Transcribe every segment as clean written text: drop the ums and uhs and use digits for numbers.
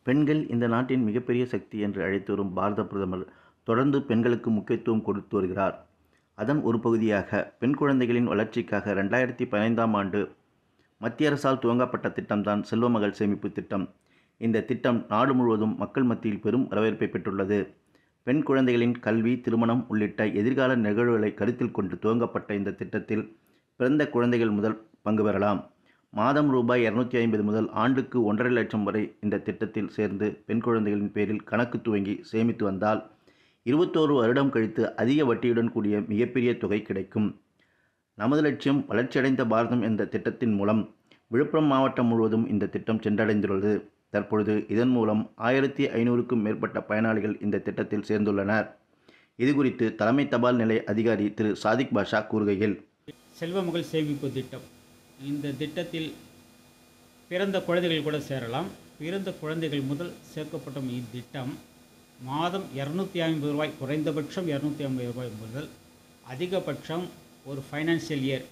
பெண்கள் இந்த நாட்டின் மிகப்பெரிய சக்தி என்று அழைத்து வரும் பாரத பிரதமர் தொடர்ந்து பெண்களுக்கு முக்கியத்துவம் கொடுத்து வருகிறார். அதன் ஒரு பகுதியாக பெண் குழந்தைகளின் வளர்ச்சிக்காக 2015ஆம் ஆண்டு மத்திய அரசால் துவங்கப்பட்ட திட்டம்தான் செல்வமகள் சேமிப்பு திட்டம். இந்த திட்டம் நாடு முழுவதும் மக்கள் மத்தியில் பெரும் வரவேற்பை பெற்றுள்ளது. பெண் குழந்தைகளின் கல்வி, திருமணம் உள்ளிட்ட எதிர்கால நிகழ்வுகளை கருத்தில் கொண்டு துவங்கப்பட்ட இந்த திட்டத்தில் பிறந்த குழந்தைகள் முதல் பங்கு பெறலாம். மாதம் ரூபாய் 250 முதல் ஆண்டுக்கு 1.5 லட்சம் வரை இந்த திட்டத்தில் சேர்ந்து பெண் குழந்தைகளின் பேரில் கணக்கு துவங்கி சேமித்து வந்தால் 21 வருடம் கழித்து அதிக வட்டியுடன் கூடிய மிகப்பெரிய தொகை கிடைக்கும். நமது லட்சியம் வளர்ச்சியடைந்த பாரதம் என்ற திட்டத்தின் மூலம் விழுப்புரம் மாவட்டம் முழுவதும் இந்த திட்டம் சென்றடைந்துள்ளது. தற்பொழுது இதன் மூலம் 1500க்கும் மேற்பட்ட பயனாளிகள் இந்த திட்டத்தில் சேர்ந்துள்ளனர். இதுகுறித்து தலைமை தபால் நிலைய அதிகாரி திரு சாதிக் பாஷா கூறுகையில், செல்வமகள் சேமிப்பு திட்டம், இந்த திட்டத்தில் பிறந்த குழந்தைகள் கூட சேரலாம். பிறந்த குழந்தைகள் முதல் சேர்க்கப்படும் இத்திட்டம் மாதம் 250 ரூபாய், குறைந்தபட்சம் 250 ரூபாய் முதல் அதிகபட்சம் ஒரு ஃபைனான்சியல் இயர்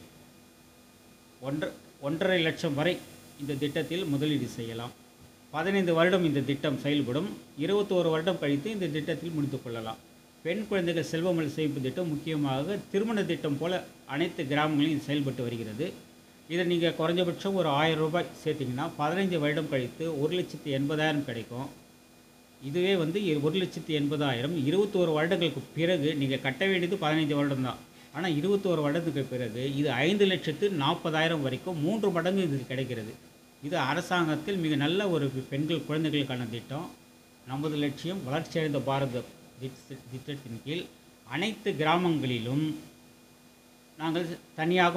1.5 லட்சம் வரை இந்த திட்டத்தில் முதலீடு செய்யலாம். 15 வருடம் இந்த திட்டம் செயல்படும். 21 வருடம் கழித்து இந்த திட்டத்தில் முடித்து கொள்ளலாம். பெண் குழந்தைகள் செல்வமகள் சேமிப்பு திட்டம் முக்கியமாக திருமண திட்டம் போல அனைத்து கிராமங்களிலும் செயல்பட்டு வருகிறது. இதை நீங்கள் குறைஞ்சபட்சம் ஒரு 1000 ரூபாய் சேர்த்திங்கன்னா 15 வருடம் கழித்து 1,80,000 கிடைக்கும். இதுவே 1,80,000 21 வருடங்களுக்கு பிறகு நீங்கள் கட்ட வேண்டியது 15 வருடம் தான். ஆனால் 21 வருடத்துக்கு பிறகு இது 5,40,000 வரைக்கும் 3 மடங்கு இது கிடைக்கிறது. இது அரசாங்கத்தில் மிக நல்ல ஒரு பெண்கள் குழந்தைகளுக்கான திட்டம். நமது லட்சியம் வளர்ச்சியடைந்த பாரத திட்டத்தின் கீழ் அனைத்து கிராமங்களிலும் நாங்கள் தனியாக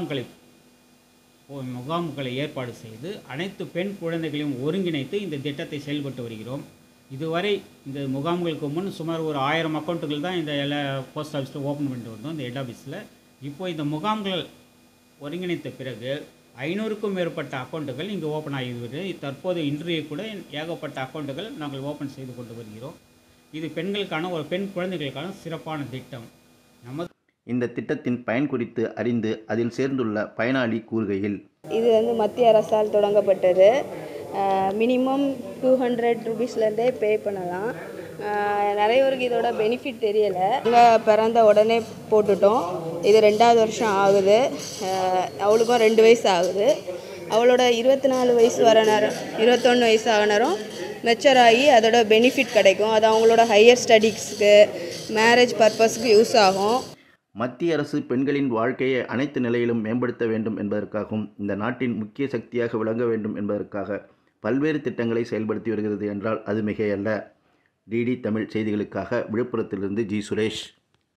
முகாம்களை ஏற்பாடு செய்து அனைத்து பெண் குழந்தைகளையும் ஒருங்கிணைத்து இந்த திட்டத்தை செயல்பட்டு வருகிறோம். இதுவரை இந்த முகாம்களுக்கு முன் சுமார் ஒரு 1000 அக்கௌண்ட்டுகள் தான் இந்த எல்லா போஸ்ட் ஆஃபீஸில் ஓப்பன் பண்ணிட்டு வந்தோம், இந்த ஹெட் ஆஃபீஸில். இப்போது இந்த முகாம்கள் ஒருங்கிணைத்த பிறகு 500க்கும் மேற்பட்ட அக்கௌண்ட்டுகள் இங்கே ஓப்பன் ஆகிவிட்டு தற்போது இன்றைய கூட ஏகப்பட்ட அக்கௌண்ட்டுகள் நாங்கள் ஓப்பன் செய்து கொண்டு வருகிறோம். இது பெண்களுக்கான ஒரு பெண் குழந்தைகளுக்கான சிறப்பான திட்டம். இந்த திட்டத்தின் பயன் குறித்து அறிந்து அதில் சேர்ந்துள்ள பயனாளி கூறுகையில், இது மத்திய அரசால் தொடங்கப்பட்டது. மினிமம் 200 ருபீஸ்லேருந்தே பே பண்ணலாம். நிறைய பேருக்கு இதோட பெனிஃபிட் தெரியலை. நாங்கள் பிறந்த உடனே போட்டுட்டோம். இது 2வது வருஷம் ஆகுது. அவளுக்கும் 2 வயசு ஆகுது. அவளோட 24 வயசு வர நேரம் 21 வயசு ஆக நேரம் மெச்சூர் ஆகி அதோட பெனிஃபிட் கிடைக்கும். அது அவங்களோட ஹையர் ஸ்டடீஸ்க்கு, மேரேஜ் பர்பஸ்க்கு யூஸ் ஆகும். மத்திய அரசு பெண்களின் வாழ்க்கையை அனைத்து நிலையிலும் மேம்படுத்த வேண்டும் என்பதற்காகவும் இந்த நாட்டின் முக்கிய சக்தியாக விளங்க வேண்டும் என்பதற்காக பல்வேறு திட்டங்களை செயல்படுத்தி வருகிறது என்றால் அது மிகையல்ல. டிடி தமிழ் செய்திகளுக்காக விழுப்புரத்திலிருந்து ஜி. சுரேஷ்.